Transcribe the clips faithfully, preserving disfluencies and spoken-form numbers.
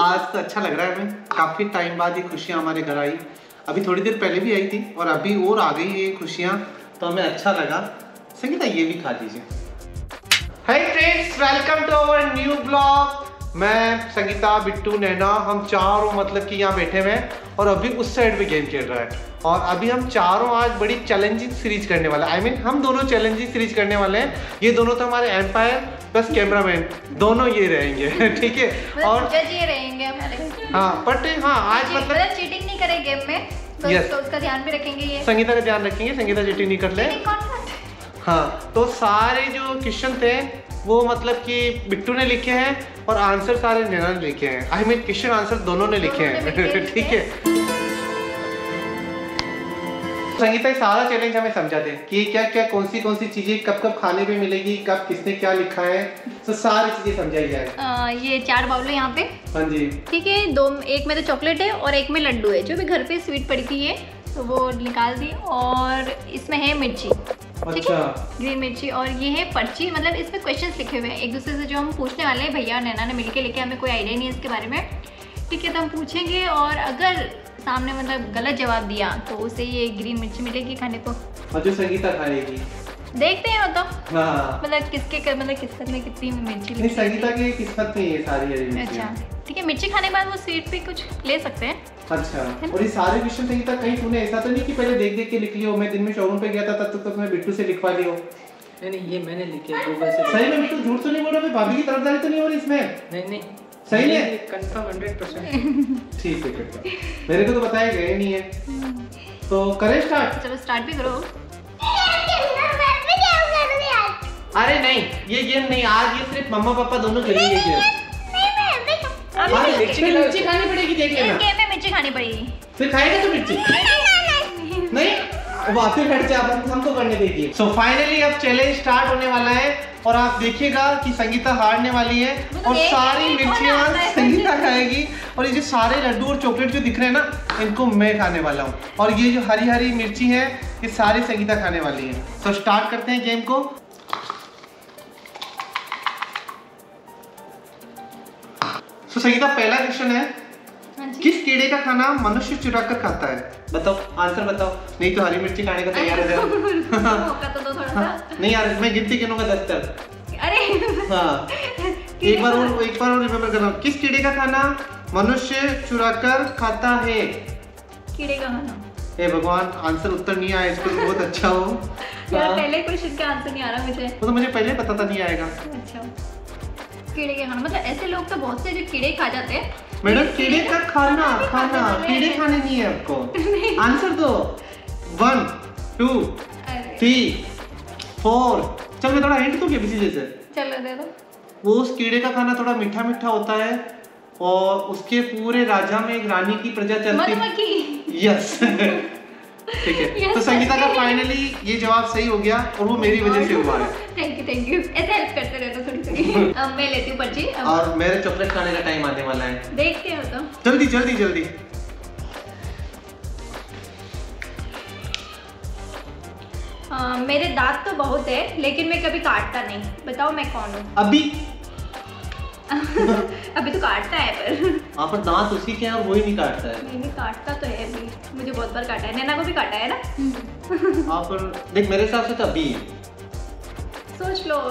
आज तो अच्छा लग रहा है हमें, काफी टाइम बाद ये खुशियाँ हमारे घर आई। अभी थोड़ी देर पहले भी आई थी और अभी और आ गई ये खुशियाँ, तो हमें अच्छा लगा। संगीता ये भी खा लीजिए। Hi friends, welcome to our new blog. मैं, संगीता, बिट्टू, नैना, हम चारों मतलब कि यहाँ बैठे हुए हैं और अभी उस साइड पे गेम खेल रहा है। और अभी हम चारों आज बड़ी चैलेंजिंग सीरीज करने वाले हैं। आई मीन हम दोनों चैलेंजिंग सीरीज करने वाले हैं। ये दोनों तो हमारे एम्पायर प्लस कैमरामैन दोनों ये रहेंगे, ठीक है। और जज ये रहेंगे हमारे। हाँ बट हाँ आज मतलब चीटिंग नहीं करें गेम में, तो, yes. तो उसका ध्यान भी रखेंगे। ये संगीता का ध्यान रखेंगे, संगीता चीटिंग नहीं कर ले। हाँ तो सारे जो क्वेश्चन थे वो मतलब कि बिट्टू ने लिखे हैं और आंसर सारे नैना ने लिखे हैं। आई मीन क्वेश्चन आंसर दोनों ने लिखे हैं, ठीक है। संगीता सारा चैलेंज हमें समझा दे कि क्या क्या कौन सी कौन सी चीजें कब कब खाने पे मिलेगी, कब किसने क्या लिखा है, तो सारी चीजें समझाई जाए। ये चार बाउल है यहाँ पे, हाँ जी, ठीक है। दो, एक में तो चॉकलेट है और एक में लड्डू है। जो भी घर पे स्वीट पड़ी थी ये तो वो निकाल दी। और इसमें है मिर्ची, अच्छा, ग्रीन मिर्ची। और ये है पर्ची, मतलब इसमें क्वेश्चंस लिखे हुए हैं एक दूसरे से जो हम पूछने वाले हैं। भैया और नैना ने मिलके लिखे, हमें कोई आइडिया नहीं है इसके बारे में, ठीक है। तो हम पूछेंगे और अगर सामने मतलब गलत जवाब दिया तो उसे ये ग्रीन मिर्ची मिलेगी खाने को। और जो संगीता खाएगी देखते हैं वो तो, हाँ। मतलब किसके मतलब किस्मत में कितनी मिर्ची नहीं, संगीता की किस्मत में ये सारी है। अच्छा ठीक है, मिर्ची खाने के बाद वो स्वीट पे कुछ ले सकते हैं। अच्छा, और ये सारे क्वेश्चन संगीता कहीं तूने ऐसा तो नहीं कि पहले देख देख के लिख लियो? मैं दिन में शोरूम पे गया था तब तक तो मैं बिट्टू से लिखवा लियो। नहीं नहीं, ये मैंने लिखे हैं गूगल से। सही में बिट्टू झूठ तो नहीं बोल रहा? भाभी की तरफदारी तो नहीं हो रही इसमें? नहीं नहीं सही है, कंफर्म हंड्रेड परसेंट। ठीक है करता, मेरे को तो बताया गया नहीं है। तो करें स्टार्ट? चलो स्टार्ट भी करो। अरे नहीं, ये गेम नहीं, आज ये सिर्फ मम्मा पापा दोनों खेलेंगे गेम। मिर्ची खानी पड़ेगी, देख लेना। गेम में मिर्ची खानी पड़ेगी। फिर खाएगा तो मिर्ची? नहीं, वाह फिर हट जा, हमको करने दीजिए। सो फाइनली अब चैलेंज स्टार्ट होने वाला है और आप देखिएगा कि संगीता हारने वाली है और सारी मिर्चियाँ संगीता खाएगी। और ये जो सारे लड्डू और चॉकलेट जो दिख रहे हैं ना, इनको मैं खाने वाला हूँ। और ये जो हरी हरी मिर्ची है ये सारी संगीता खाने वाली है। तो स्टार्ट करते हैं गेम को। तो संगीता पहला क्वेश्चन है, किस कीड़े का खाना मनुष्य चुरा कर खाता है? बताओ, आंसर बताओ, नहीं तो हरी मिर्ची खाने का तैयार हो जाए। मौका तो दो थोड़ा सा। नहीं यार, मैं गिनती गिनूंगा दस तक। अरे हाँ, एक बार और एक बार और रिमेम्बर करना। किस कीड़े का खाना मनुष्य चुरा कर खाता है? कीड़े का खाना। हे भगवान, आंसर उत्तर नहीं आया, इसको बहुत अच्छा हो यार। पहले क्वेश्चन का आंसर नहीं आ रहा मुझे। वो तो मुझे पहले पता था नहीं आएगा। अच्छा, कीड़े के खाना मतलब ऐसे लोग तो बहुत से जो कीड़े खा जाते हैं। मैडम कीड़े का खाना खाना कीड़े खाने नहीं है आपको। आंसर दो। One two three four. चल मैं थोड़ा हिंट दूं क्या किसी जैसे? चलो दे दो। वो उस कीड़े का खाना थोड़ा मीठा मीठा होता है और उसके पूरे राजा में एक रानी की प्रजा चलती है। मधुमक्खी। यस ठीक है। तो संगीता का फाइनली ये जवाब सही हो गया और वो मेरी वजह से हुआ है। थैंक यू थैंक यू, ऐसे हेल्प करते रहना थोड़ी थोड़ी। अब मैं लेती हूँ पर्ची। और मेरे चॉकलेट खाने का टाइम आने वाला है, देखते हैं तो। जल्दी जल्दी जल्दी। आ, मेरे दांत तो बहुत है लेकिन मैं कभी काटता नहीं। बताओ मैं कौन हूँ? अभी अभी तो काटता है पर आप दांत उसी के हैं और वही नहीं काटता है। नहीं नहीं, काटता तो है अभी, मुझे बहुत बार काटा है। नैना को भी काटा है ना। आप देख, मेरे हिसाब से तो अभी सोच लो।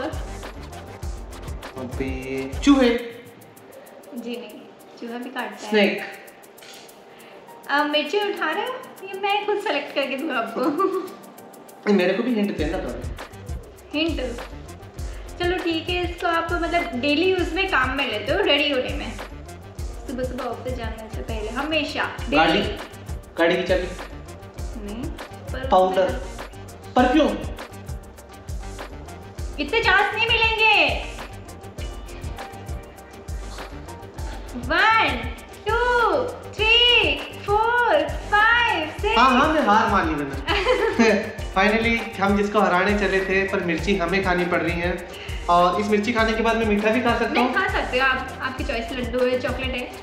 अबे चूहे। जी नहीं, चूहा भी काटता है। स्नेक। अब मिर्ची उठा रहे हो, ये मैं खुद सेलेक्ट करके दूंगा आपको। मेरे को भी हिंट देना थोड़ा। हिंट? चलो ठीक है, इसको आप मतलब डेली उसमें काम में लेते हो, रेडी होने में, सुबह सुबह ऑफिस जाने से पहले हमेशा। गाड़ी, गाड़ी की चाबी। नहीं, पर पाउडर, परफ्यूम। इतने चांस नहीं मिलेंगे। One two three four five six. हाँ हाँ, मैं हार मान ली मैंने। फाइनली हम जिसको हराने चले थे पर मिर्ची हमें खानी पड़ रही है। और इस मिर्ची खाने के बाद मैं मीठा भी खा सकता हूँ। खा सकते हो आप, आपकी चॉइस। लड्डू है, चॉकलेट है।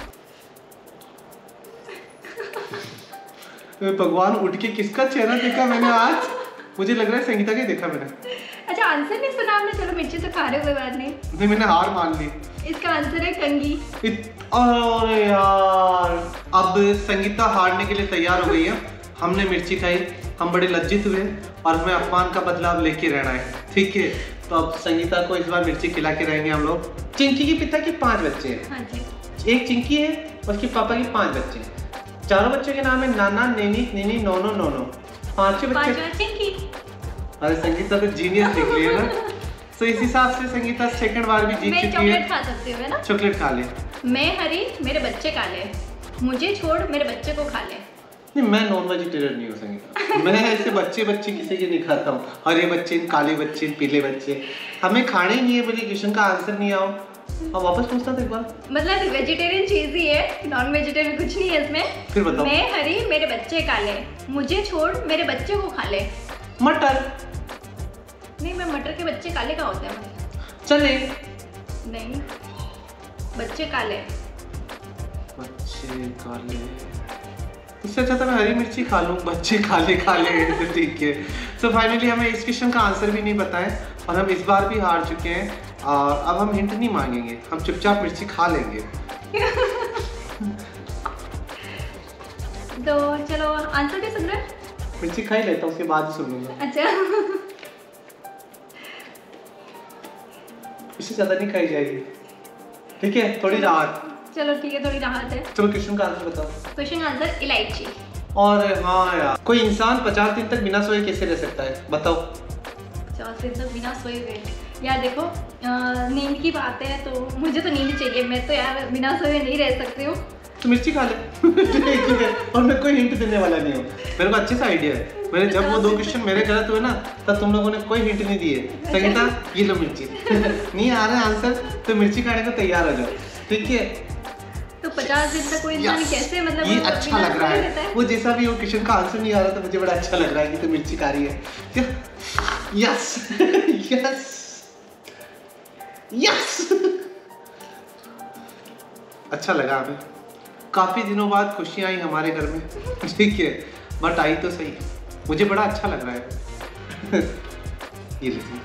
भगवान, उठ के किसका चेहरा देखा मैंने आज? मुझे लग रहा है संगीता का देखा मैंने। अच्छा, आंसर नहीं सुना आपने? चलो मिर्ची तो खा रहे हो, कोई बात नहीं। नहीं, मैंने हार मान ली। इसका आंसर है कंघी। अरे यार, अब संगीता हारने के लिए तैयार हो गई है। हमने मिर्ची खाई, हम बड़े लज्जित हुए और हमें अपमान का बदलाव लेके रहना है, ठीक है। तो अब संगीता को इस बार मिर्ची खिला के रहेंगे हम लोग। चिंकी के पिता के पांच बच्चे हैं। हाँ जी। एक चिंकी है, उसके पापा के पांच बच्चे हैं। चारों बच्चों के नाम है नाना, नैनी, नीनी, नोनो, नोनो। पांचों बच्चे। चिंकी। अरे संगीता तो जीनियस निकली है ना। तो इस हिसाब से संगीता सेकंड बार भी जीत चुकी है। मैं चॉकलेट खा सकती हूँ ना? चॉकलेट खा ले। मैं हरी, मेरे बच्चे काले, मुझे छोड़ मेरे बच्चे को खा ले। नहीं, मैं नॉन वेजिटेरियन नहीं हूँ संगीता। मैं ऐसे बच्चे बच्चे किसी के नहीं खाता हूँ। हरे बच्चे, काले बच्चे, पीले बच्चे, हमें खाने ही नहीं है। बोली क्वेश्चन का आंसर नहीं आओ। अब वापस पूछता था एक बार। मतलब वेजिटेरियन चीज ही है, नॉन वेजिटेरियन कुछ नहीं है इसमें। फिर बताओ। मैं हरी, मेरे बच्चे काले, मुझे छोड़ मेरे बच्चे को खा ले। मटर। नहीं, मैं मटर के बच्चे काले का होते हैं। चले। नहीं, बच्चे काले। बच्चे काले, इससे अच्छा तो मैं हरी मिर्ची खा लूँ। बच्चे काले काले तो ठीक है। सो फाइनली हमें इस क्वेश्चन का आंसर भी नहीं पता है और हम इस बार भी हार चुके हैं। और अब हम हिंट नहीं मांगेंगे, हम चुपचाप मिर्ची खा लेंगे। तो चलो आंसर क्या सुन रहे हैं? मिर्ची खा ही लेता हूँ, उसके बाद ही सुन लूंगा। अच्छा। इससे ज्यादा नहीं खाई जाएगी, ठीक है? थोड़ी राहत। चलो ठीक है, थोड़ी राहत है। चलो क्वेश्चन का आंसर बताओ। क्वेश्चन आंसर इलायची। और हाँ यार, कोई इंसान पचास दिन तक बिना सोए कैसे रह सकता है, बताओ? पचास दिन तक बिना सोए हुए? यार देखो, नींद की बात है तो मुझे तो नींद चाहिए। मैं तो यार बिना सोए नहीं रह सकती हूँ। तो मिर्ची खा ले। ठीक है, और मैं कोई हिंट देने वाला नहीं हूँ। मेरे को अच्छे सा आइडिया है। मैंने जब वो दो क्वेश्चन मेरे गलत हुए ना, तब तुम लोगों ने कोई हिंट नहीं दिए। संगीता, ये लो मिर्ची। नहीं आ रहा आंसर तो मिर्ची खाने को तैयार हो जाओ, ठीक है? तो पचास दिन तक कोई इंसान कैसे, मतलब ये अच्छा लग रहा है, है। वो जैसा भी वो क्वेश्चन का आंसर नहीं आ रहा, तो मुझे बड़ा अच्छा लग रहा है कि तो मिर्ची खा रही है। Yes yes yes. अच्छा लगा हमें। काफी दिनों बाद खुशियां आई हमारे घर में, ठीक है? बट आई तो सही। मुझे बड़ा अच्छा लग रहा है। ये लीजिए।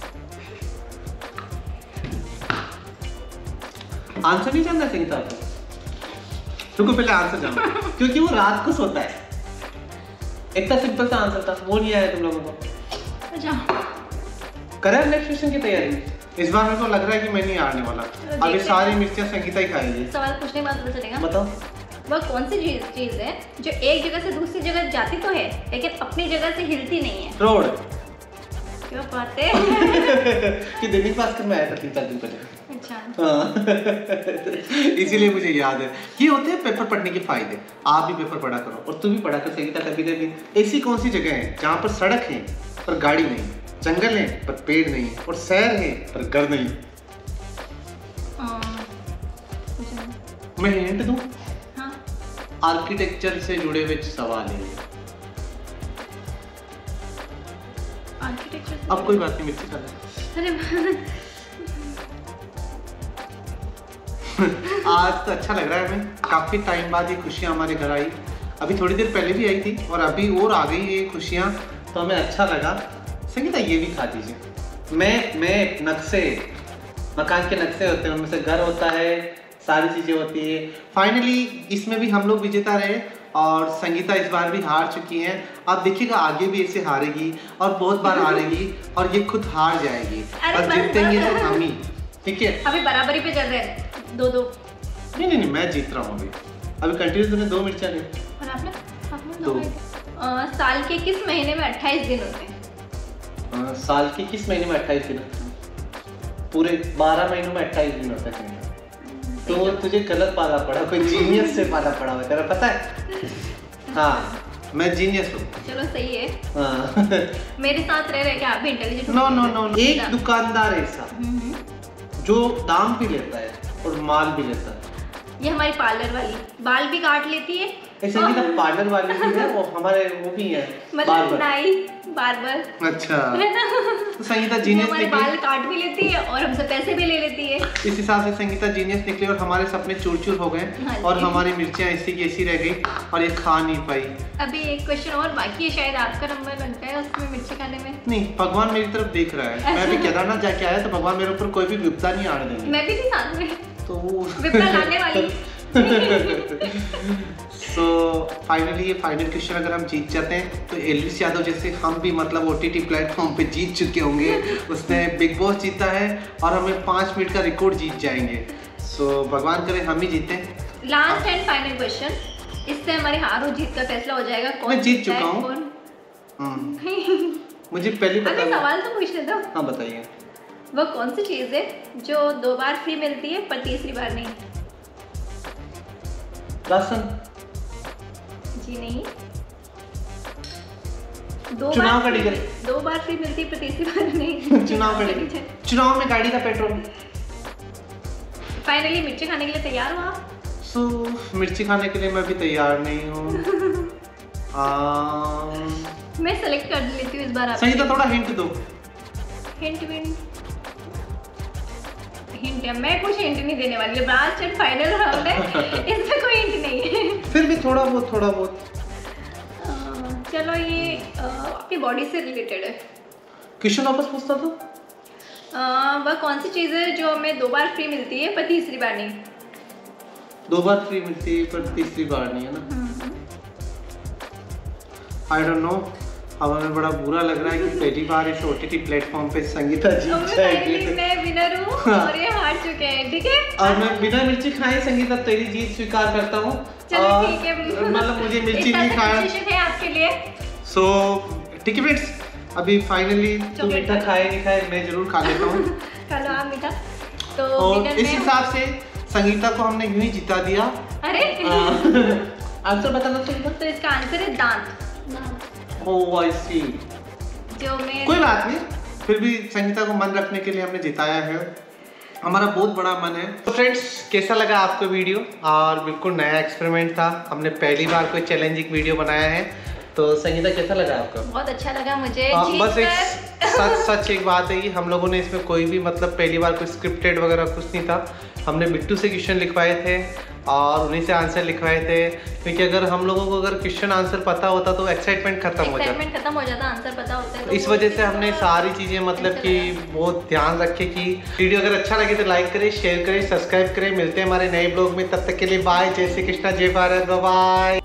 आंसर नहीं जानना चाहिए था आपको? रुको पहले आंसर जानो, क्योंकि वो रात को सोता है। इतना सिंपल सा आंसर था, वो नहीं आया तुम लोगों को। अच्छा, करें नेक्स्ट क्वेश्चन की तैयारी। इस बार मेरे को लग रहा है कि मैं नहीं हारने वाला। अभी सारी मिर्चियां संगीता ही खाएगी। सवाल पूछने के बाद पता चलेगा। बताओ। वह कौन सी चीज चीज है जो एक जगह से दूसरी जगह जाती तो है लेकिन अपनी जगह से हिलती नहीं है? रोड। क्या बात है। कि दैनिक भास्कर में आया था तीन चार दिन पहले। अच्छा। हाँ। इसीलिए मुझे याद है। ये होते हैं पेपर पढ़ने के फायदे। आप भी पेपर पढ़ा करो और तू भी पढ़ा कर संगीता कभी कभी। ऐसी कौन सी जगह है जहाँ पर सड़क है पर गाड़ी नहीं, जंगल है पर पेड़ नहीं, और शहर है पर घर नहीं? मैं हिंट दूं? हाँ। आर्किटेक्चर से जुड़े हुए सवाल है। आर्किटेक्चर। अब कोई बात नहीं, मिर्ची खा ले। अरे आज तो अच्छा लग रहा है हमें। काफी टाइम बाद ये खुशियाँ हमारे घर आई। अभी थोड़ी देर पहले भी आई थी और अभी और आ गई ये खुशियाँ, तो हमें अच्छा लगा। संगीता, ये भी खा दीजिए। मैं मैं नक्शे, मकान के नक्शे होते हैं, उनमें से घर होता है, सारी चीजें होती है। फाइनली इसमें भी हम लोग विजेता रहे और संगीता इस बार भी हार चुकी हैं। आप देखिएगा आगे भी ऐसे हारेगी और बहुत बार हारेगी और ये खुद हार जाएगी और जीतेंगे तो हम ही, ठीक है? अभी बराबरी पे चल रहे हैं, दो दो। नहीं नहीं नहीं, मैं जीत रहा हूँ अभी। अभी कंटिन्यू तुमने दो मिर्चा ली और आपने आपने दो। आ, साल के किस महीने में अट्ठाईस दिन होते हैं? आ, साल के किस महीने में अट्ठाईस दिन होते हैं? पूरे बारह महीनों में अट्ठाईस दिन होते हैं। तो तुझे गलत पाला पड़ा, कोई जीनियस से पाला पड़ा है, तेरा पता है? हाँ, मैं जीनियस हूँ। चलो सही है। हाँ। मेरे साथ रह रहे क्या आप भी इंटेलिजेंट? नो नो नो, एक दुकानदार ऐसा जो दाम भी लेता है और माल भी लेता है। ये हमारी पार्लर वाली बाल भी काट लेती है। ऐसे की तो पार्लर वाली भी है, वो हमारे वो भी है, मतलब नाई बार्बर। अच्छा। तो संगीता जीनियस हमारे बाल काट भी लेती है और हमसे पैसे भी ले लेती है। इस हिसाब से संगीता जीनियस निकली और हमारे सपने चूर चूर हो गए और हमारी मिर्चियाँ ऐसी की ऐसी रह गई और ये खा नहीं पाई। अभी एक क्वेश्चन और बाकी है, शायद आपका नंबर लग गया उसमें मिर्ची खाने में। नहीं, भगवान मेरी तरफ देख रहा है। मैं भी केदारनाथ जाके आया तो भगवान मेरे ऊपर कोई भी विपदा नहीं आने देंगे। मैं भी थी साथ में, तो विपदा लाने वाली। सो फाइनली ये फाइनल क्वेश्चन अगर हम जीत जाते हैं तो एल्विस यादव जैसे हम भी मतलब ओटीटी प्लेटफॉर्म पे जीत चुके होंगे। उसने बिग बॉस जीता है और हमें पाँच मिनट का रिकॉर्ड जीत जाएंगे। सो so, भगवान करे हम ही जीते। लास्ट एंड फाइनल क्वेश्चन, इससे हमारी हार और जीत का फैसला हो जाएगा। कौन मैं जीत चुका हूँ। मुझे पहले पता सवाल तो पूछने दो। हाँ बताइए। वो कौन सी चीज़ है जो दो बार फ्री मिलती है पर तीसरी बार नहीं? राशन। जी नहीं। दो चुनाव बार का टिकट। दो बार फ्री मिलती है पर तीसरी बार नहीं। चुनाव का टिकट। चुनाव में गाड़ी का पेट्रोल। फाइनली मिर्ची खाने के लिए तैयार हो आप? सो so, मिर्ची खाने के लिए मैं भी तैयार नहीं हूँ। मैं सेलेक्ट कर लेती हूँ इस बार। सही तो थोड़ा हिंट दो। हिंट विंट हिंट है, मैं कुछ हिंट नहीं देने वाली। लास्ट एंड फाइनल राउंड है, इसमें कोई हिंट नहीं है। फिर भी थोड़ा बहुत थोड़ा बहुत चलो ये आपकी बॉडी से रिलेटेड है। क्वेश्चन वापस पूछता था। वह कौन सी चीज़ है जो हमें दो बार फ्री मिलती है पर तीसरी बार नहीं? दो बार फ्री मिलती है पर तीसरी बार नहीं है ना। I don't know. अब हमें बड़ा बुरा लग रहा है कि पहली बार इस ओटीटी प्लेटफॉर्म पे संगीता जीत जाएगी। मैं विनर हूँ और ये हार चुके हैं, ठीक है। और मैं बिना मिर्ची खाए संगीता तेरी जीत स्वीकार करता हूँ। चलो ठीक है, मतलब मुझे मिर्ची नहीं खाया है आपके लिए। सो ठीक है फ्रेंड्स, अभी फाइनली तू मीठा खाए नहीं खाए मैं जरूर खा लेता हूँ। खा लो आप मीठा। तो और इस हिसाब से संगीता को हमने यूं ही जिता दिया। अरे आंसर बताना संगीता। तो इसका आंसर है दांत। ओह आई सी। जो मैं कोई बात नहीं, फिर भी संगीता को मन रखने के लिए हमने जिताया है। हमारा बहुत बड़ा मन है। तो फ्रेंड्स कैसा लगा आपको वीडियो? और बिल्कुल नया एक्सपेरिमेंट था, हमने पहली बार कोई चैलेंजिंग वीडियो बनाया है। तो संगीता कैसा लगा आपको? बहुत अच्छा लगा मुझे। आ, बस एक सच सच एक बात है कि हम लोगों ने इसमें कोई भी मतलब पहली बार कोई स्क्रिप्टेड वगैरह कुछ नहीं था। हमने बिट्टू से क्वेश्चन लिखवाए थे और उन्हीं से आंसर लिखवाए थे, क्योंकि अगर हम लोगों को अगर क्वेश्चन आंसर पता होता तो एक्साइटमेंट खत्म हो जाता। एक्साइटमेंट खत्म हो जाता, आंसर पता होता है। तो इस वजह से हमने सारी चीज़ें मतलब कि बहुत ध्यान रखे कि वीडियो अगर अच्छा लगे तो लाइक करें, शेयर करें, सब्सक्राइब करें। मिलते हैं हमारे नए ब्लॉग में, तब तक के लिए बाय। जय श्री कृष्णा, जय भारत, बाय बाय।